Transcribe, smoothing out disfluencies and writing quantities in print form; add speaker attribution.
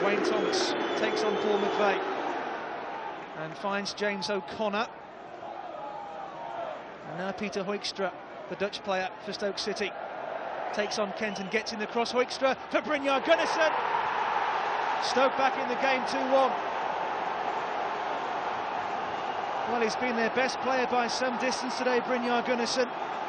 Speaker 1: Wayne Thomas takes on Paul McVeigh and finds James O'Connor. And now Peter Hoekstra, the Dutch player for Stoke City, takes on Kent and gets in the cross. Hoekstra for Brynjar Gunnarsson. Stoke back in the game, 2-1. Well, he's been their best player by some distance today, Brynjar Gunnarsson.